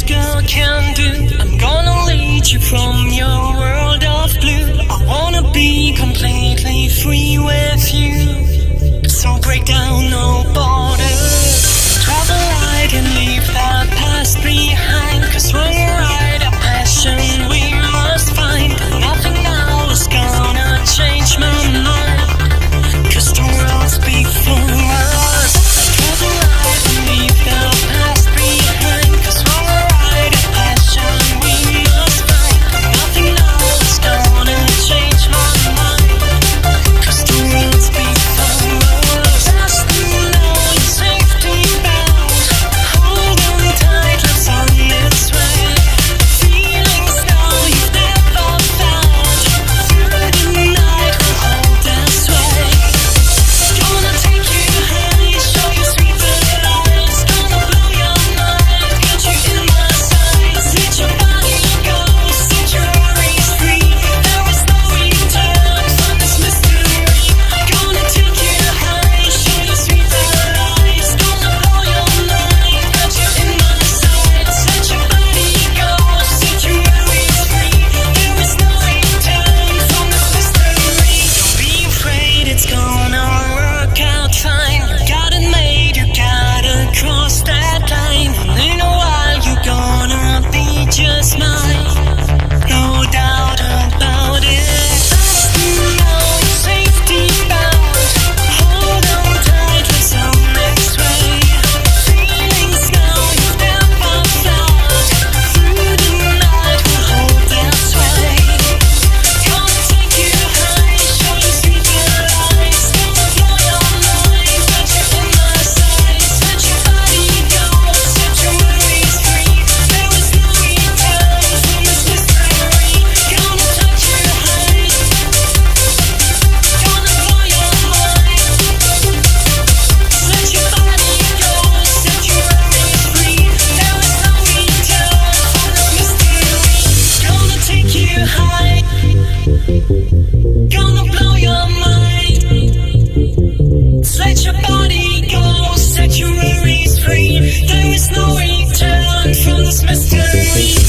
girl can do. I'm gonna lead you from your world of blue. I wanna be completely free with you. So break down no borders, travel light and leave that past behind. Cause when we ride a passion we must find. Nothing now is gonna change my mind, cause the world's before us. Travel light and leave that past behind. Cause when we ride a passion we must find. Nothing now is gonna change my mind, cause the world's before us. Just to know you're safety bound. Hold on tight, let's on its way. Feelings now you've never felt. Through the night we'll hold this way. Gonna take you high, show you sweeter lights. Gonna blow your mind, get you in my sights. Let your body go, set your worries free. There is no return from this mystery. Gonna take you high, show you sweeter lights. Gonna blow your mind, get you in my sights. Let your body go, set your worries free. There is no return from this mystery. Don't be afraid, it's gonna work out fine. You got it made, you gotta cross that line. And in a while you're gonna be just mine, no doubt about it. Just to know you're safety bound. Hold on tight, let's on its way. Feelings now you've never felt. Through the night we'll hold this way. Gonna take you high, show you sweeter lights. Gonna blow your mind, get you in my sights. Let your body go, set your worries free. There is no return from this mystery. Gonna touch you high, gonna blow your mind. Let your body go, set your worries free. There is no return from this mystery. Gonna take you high, gonna blow your mind. Let your body go, set your worries free. There is no return from this mystery.